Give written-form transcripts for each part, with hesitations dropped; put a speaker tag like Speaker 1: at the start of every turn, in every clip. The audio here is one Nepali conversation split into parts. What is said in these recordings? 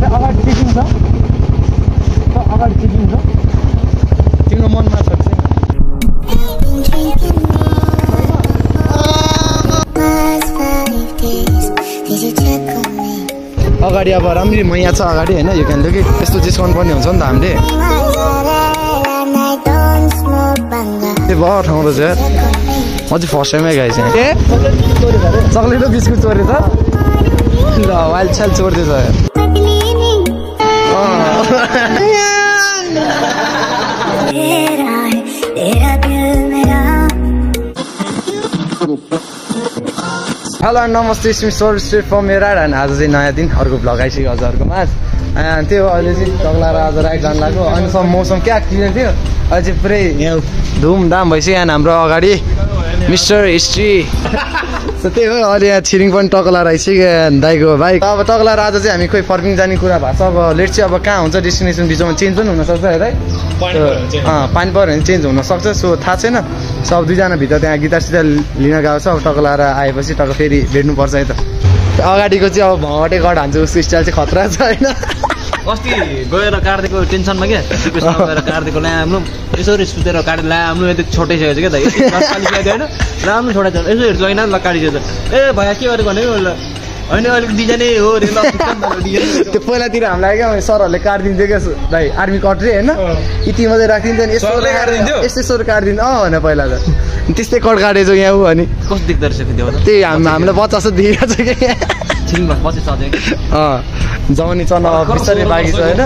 Speaker 1: अगाडि चेकिङ छ अगाडि चेकिङ छ तिम्रो मनमा छ अगाडि अब राम्ररी मैया छ अगाडि होइन यो क्यानले कि यस्तो जिस्काउनु पर्ने हुन्छ नि त हामीले त्यो भयो ठाउँ रहेछ यार म चाहिँ फर्स्ट टाइमै गाएँ चाहिँ ए चक्लेट र बिस्कुट चोरेछ ल वाइल्ड चाइल्ड चोर्दैछ हेलो नमस्ते स्मिसर स्ट्रेट फ्रम मेराड अनि आज चाहिँ नयाँ दिन अर्को भ्लग आइसक्यो हजुरहरूको माझ अनि त्यो अहिले चाहिँ तग्लाएर आज राइड जानु लाग्यो अनि सब मौसम क्या क्लियर थियो अहिले चाहिँ पुरै धुमधाम भइसक्यो यहाँ हाम्रो अगाडि मिस्टर हिस्ट्री त्यही हो अहिले यहाँ छिरिङ पनि टक्लाएर आइसक्यो दाइको भाइ अब टक्लाएर आज चाहिँ हामी खोइ फर्किङ जाने कुरा भएको छ अब लेट चाहिँ अब कहाँ हुन्छ डेस्टिनेसन बिचमा चेन्ज पनि हुनसक्छ है दाइ पानी पऱ्यो भने चेन्ज हुनसक्छ सो थाहा छैन सब दुईजना भित्र त्यहाँ गिटार सिटार लिन गएको छ अब टक्लाएर आएपछि टक्क फेरि भेट्नुपर्छ है त अगाडिको चाहिँ अब भगटे गड हान्छ उसको स्टाइल चाहिँ खतरा छ होइन
Speaker 2: अस्ति गएर काट्दिएको टेन्सनमा क्या गएर काट्दिएको ल्याम्रो यसरी सुतेर काटेर ल्याम्रो यति छोटाइसकेको छ क्या त होइन राम्रो छोटाइ यसो हेर्छु होइन ल काटिसकेको ए भैया के गरेको भने होइन अलिक डिजाइनै हो
Speaker 1: त्यो पहिलातिर हामीलाई क्या सरहरूले काटिदिन्थ्यो क्या भाइ आर्मी कट रे होइन यति मात्रै राखिदिन्थ्यो नि यस्तो काटिदिन्थ्यो भने पहिला त त्यस्तै कट काटेछ यहाँ ऊ अनि
Speaker 2: कस्तो देख्दो रहेछ
Speaker 1: त्यही हामीलाई 50 देखिएको छ क्या जमानी चना बिस्तारै बाँकी छ होइन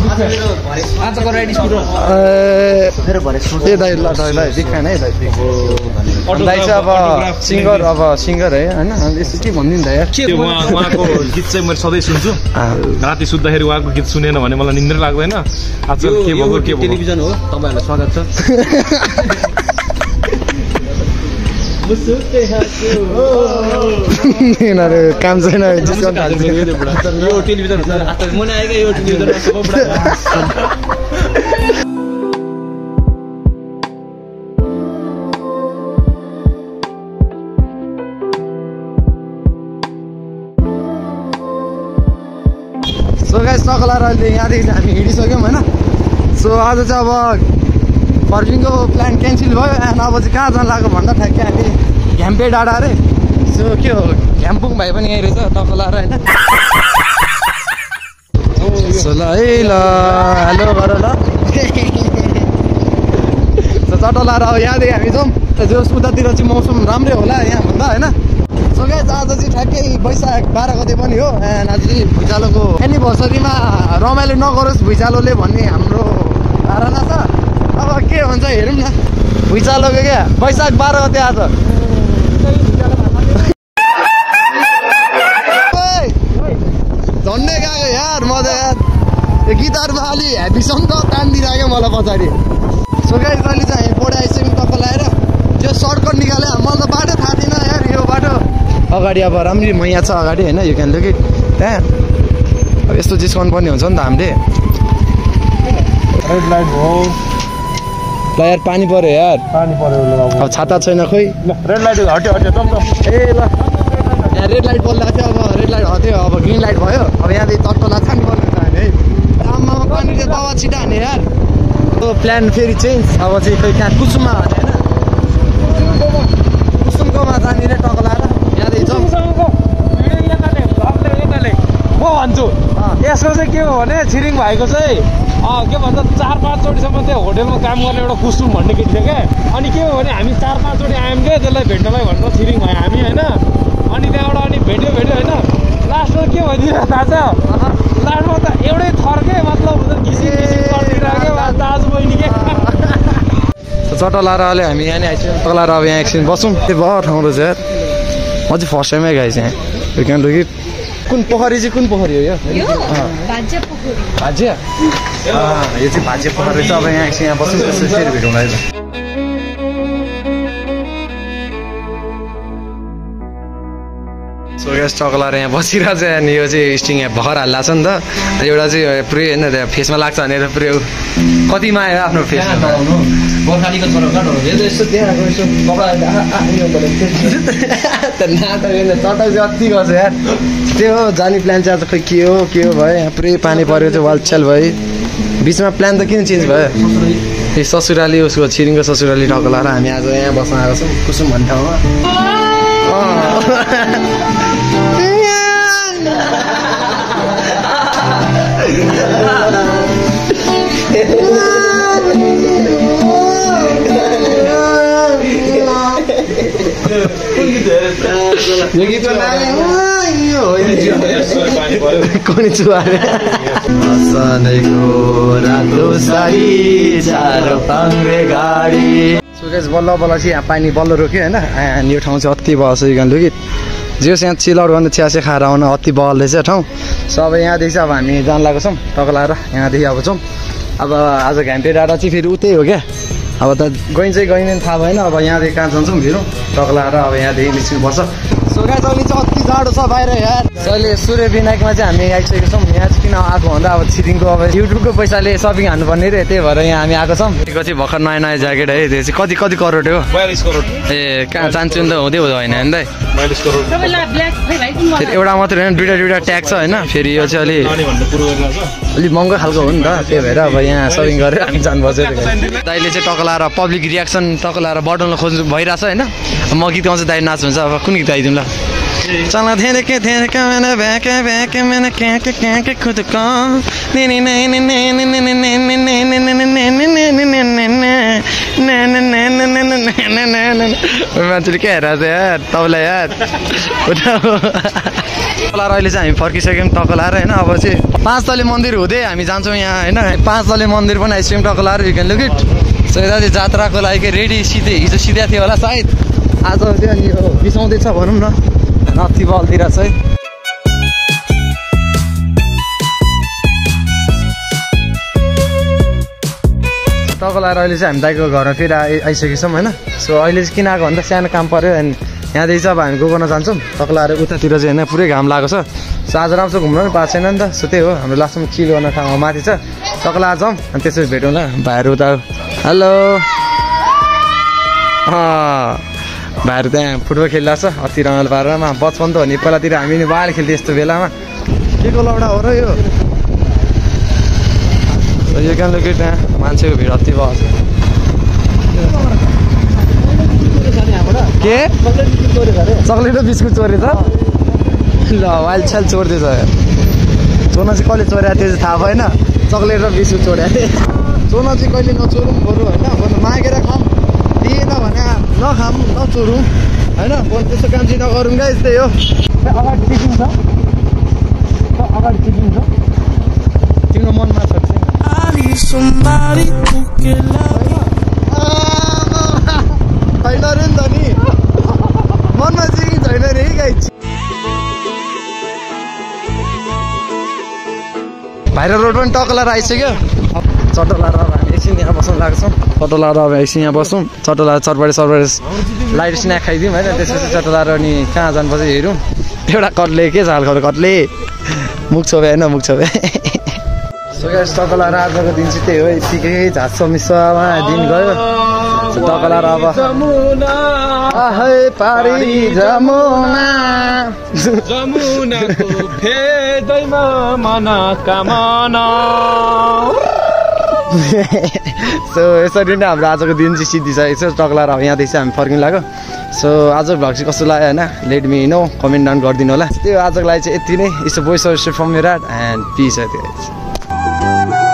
Speaker 1: ए दाइ ल दाइलाई देखाएन है दाइ चाहिँ अब सिङ्गर है होइन यस्तो के भनिदिनु त यार
Speaker 3: उहाँको गीत चाहिँ मैले सधैँ सुन्छु राति सुत्दाखेरि उहाँको गीत सुनेन भने मलाई निन्द्रै लाग्दैन आजकल के भएको
Speaker 2: टेलिभिजन हो तपाईँहरूलाई स्वागत छ
Speaker 1: काम छैन सो गाइस टक्लाएर अहिले यहाँदेखि हामी हिँडिसक्यौँ होइन सो आज चाहिँ अब फर्किङको प्लान क्यान्सल भयो एन्ड अब चाहिँ कहाँ जानु लाग्यो भन्दा ठ्याक्कै हामी घ्याम्पे डाँडा अरे सो के हो घ्याम्पुङ भाइ पनि यहीँ रहेछ टक्लाएर होइन सो ल है ल हेलो गर ल चटलाएर अब यहाँदेखि हामी जाउँ जो उतातिर चाहिँ मौसम राम्रै होला यहाँभन्दा होइन सो गाइस आज चाहिँ ठ्याक्कै वैशाख 12 गते पनि हो एन्ड आज चाहिँ भुइँचालोको एनिभर्सरीमा रमाइलो नगरोस् भुइँचालोले भन्ने हाम्रो धारणा छ अब के भन्छ हेरौँ न भुइँचालोको क्या वैशाख 12 गते आज झन्डै गएको यार मजा यार यो गिटारमा अलि हेभीसँग तानिदिइराख्यो मलाई पछाडि सो गाइस अहिले चाहिँ हामी पोडे आइसक्यौँ टक्लाएर त्यो सर्टकट निकाल्यो मलाई त बाटो थाहा थिएन यार यो बाटो अगाडि अब राम्ररी मैया छ अगाडि होइन यो क्यानले कि त्यहाँ अब यस्तो जिस्काउनु पर्ने हुन्छ नि त हामीले
Speaker 3: रेड लाइट हो
Speaker 1: ल यार पानी पर्यो यार अब छाता छैन खोइ
Speaker 3: रेड लाइट हट्यो
Speaker 1: ए ल यहाँ रेड लाइट बोल्दा थियो अब रेड लाइट हट्यो अब ग्रिन लाइट भयो अब यहाँदेखि तट्टला छान्नु पर्ने त हामी है आम्मा पानी चाहिँ दवा छिटा हाने यार त्यो प्लान फेरि चेन्ज अब चाहिँ खोइ त्यहाँ कुसुममा हाने होइन कुसुमकोमा जाने रे टक्लाएर यहाँदेखि जाउँ
Speaker 3: म भन्छु यसको चाहिँ के हो भने छिरिङ भाइको चाहिँ के भन्छ 4-5 चोटिसम्म त्यो होटेलमा काम गर्ने एउटा कुसुम भन्ने केटी थियो क्या अनि के हो भने हामी 4-5 चोटि आयौँ क्या त्यसलाई भेट्नलाई भनेर छिरिङ भाइ हामी होइन अनि त्यहाँबाट अनि भेट्यो होइन लास्टमा के भइदियो थाहा छ लास्टमा त एउटै थर्के मतलब गरिदिइराख्यो दाजु बहिनी के
Speaker 1: चटलाएर अहिले हामी यहाँ नै आइसक्यौँ तलाएर अब यहाँ एकछिन बसौँ त्यो भयो ठाउँ रहेछ यार म चाहिँ फर्स्ट टाइमै गएँ यहाँ यो क्यान कि कुन पोखरी चाहिँ कुन पोखरी हो यो भाज्य यो चाहिँ भाज्य पोखरी चाहिँ अब यहाँ एकछिन यहाँ बसौँ त्यसपछि फेरि भेटौँ है त सो गाइस टकलाएर यहाँ बसिरहेको छ अनि यो चाहिँ स्टिङ यहाँ भर्खर हाल्ला छ नि त एउटा चाहिँ पुरै होइन फेसमा लाग्छ भने त पुरै कतिमा आयो आफ्नो फेसमा
Speaker 2: गोर्खालीको छोरो काट हो
Speaker 1: यसो त्यहाँ यसो कपडा नाटक चटक चाहिँ अति गर्छ यार त्यो हो जाने प्लान चाहिँ आज खोइ के हो भयो यहाँ पुरै पानी परेको चाहिँ वालछेल भयो बिचमा प्लान त किन चेन्ज भयो ए ससुराली उसको छिरिङको ससुराली टकलाएर हामी आज यहाँ बस्न आएको छौँ कुसुम भन्ने ठाउँमा यो गीतको कुनै चुहारे सधैँको रातो साडी चार पाङ्रे गाडी सुकेश बल्ल बल्ल चाहिँ यहाँ पानी बल्ल रोक्यो होइन अनि यो ठाउँ चाहिँ अति बल्छ यो गीत जियोस् यहाँ चिलआउट गर्नु चियासे खाएर आउन अति बल्दैछ ठाउँ सो अब यहाँदेखि चाहिँ अब हामी जान लागेको छौँ टकलाएर यहाँदेखि अब छौँ अब आज घाम्टे डाँडा चाहिँ फेरि उतै हो क्या अब त गइँदैन थाहा भएन अब यहाँदेखि कहाँ जान्छौँ फेरि टकलाएर अब यहाँदेखि निस्किनुपर्छ सुरज अहिले चाहिँ अति जाडो छ बाहिर यार अहिले सूर्य विनायकमा चाहिँ हामी आइसकेको छौँ यहाँ चाहिँ किन आएको भन्दा अब छिरिङको अब युट्युबको पैसाले सपिङ हान्नुपर्ने रे त्यही भएर यहाँ हामी आएको छौँ त्यो चाहिँ भर्खर नयाँ नयाँ ज्याकेट है त्यो चाहिँ कति करोड हो
Speaker 3: 42 करोड
Speaker 1: ए कहाँ चान्चुन त हुँदै होइन होइन दाइ
Speaker 3: 42 करोड
Speaker 1: फेरि एउटा मात्रै होइन दुइटा ट्याग छ होइन फेरि यो चाहिँ अलिक महँगो खालको हो नि त त्यही भएर अब यहाँ सपिङ गरेर हामी जानुपर्छ दाइले चाहिँ टकलाएर पब्लिक रियाक्सन टकलाएर बढाउन खोज्नु भइरहेछ होइन म गीत गाउँछु दाइ नाच हुन्छ अब कुन गीत गाइदिउँ ल चला धेरै के मैंने बैके मैंने क्या खुद को मान्छेले क्या हेरेको छ यार तपाईँलाई यार टकलाएर अहिले चाहिँ हामी फर्किसक्यौँ टकलाएर होइन अब चाहिँ 5 तले मन्दिर हुँदै हामी जान्छौँ यहाँ होइन 5 तले मन्दिर पनि आइसक्यौँ टकलाएर you can look it so यता चाहिँ जात्राको लागि रेडी हिजो सिधा थियो होला सायद आज त्यो अनि यो बिसाउँदैछ भनौँ न अति बलतिर छ है टकलाएर अहिले चाहिँ हामी दाइको घरमा फेरि आइसकेको छौँ होइन सो अहिले चाहिँ किन आएको भन्दा सानो काम पऱ्यो अनि यहाँदेखि चाहिँ अब हामी गएको जान्छौँ टकलाएर उतातिर चाहिँ होइन पुरै घाम लागेको छ सो आज राम्रो घुम्न पनि पाएको छैन नि त सो त्यही हो हाम्रो लास्टमा चिल गर्ने ठाउँमा माथि छ टकला जाउँ अनि त्यसपछि भेटौँ ल भाइहरू उता हेलो भाइहरू त्यहाँ फुटबल खेलिरहेको छ अति रमाइलो पारेरमा बचपन त हो नि पहिलातिर हामी नि बाहिर खेल्थ्यो यस्तो बेलामा के को लौडा हो र यो क्यान लुक इट त्यहाँ मान्छेको भिड अति भयो के चक्लेट र बिस्कुट चोरेछ ल वाइल्ड छेल चोर्दैछ चोर्न चाहिँ कहिले चोरेको त्यो चाहिँ थाहा भएन चक्लेट र बिस्कुट चोरेको थिएँ चोर्न चाहिँ कहिले नचोरौँ बरु होइन मागेर खाऊँ दिएन भने नखाऊँ नचोरौँ होइन त्यस्तो काम चाहिँ नगरौँ क्या यस्तै हो अगाडि टिकिङ छ तिम्रो मनमा छ छैन रे नि त नि मनमा चाहिँ छैन रे गाइज भाइरल रोड पनि टकलाएर आइसक्यो चटलाएर अब हामी एकछिन यहाँ बस्नु लाग्छौँ चटलाएर अब एकछिन यहाँ बस्छौँ चटलाएर चटबाडी लाइट स्न्याक खाइदिउँ होइन त्यसपछि चटलाएर अनि कहाँ जानुपर्छ हेरौँ एउटा कत्ले के छ हालको कत्ले मुख छोपे होइन मुख छोपे सो गाइस टकलाएर आजको दिन चाहिँ त्यही हो यतिकै झाँच्छ मिस्समा दिन गयो टकलाएर अब पारी
Speaker 3: जमुनाको भेदैमा मनोकामना
Speaker 1: सो यसरी नै हाम्रो आजको दिन चाहिँ सिद्धिसकेको छ टकलाएर अब यहाँदेखि चाहिँ हामी फर्किनु लाग्यो सो आजको भ्लग चाहिँ कस्तो लाग्यो होइन let me know comment down गरिदिनु होला त्यो आजको लागि चाहिँ यति नै it's a voice of from Mirat and peace है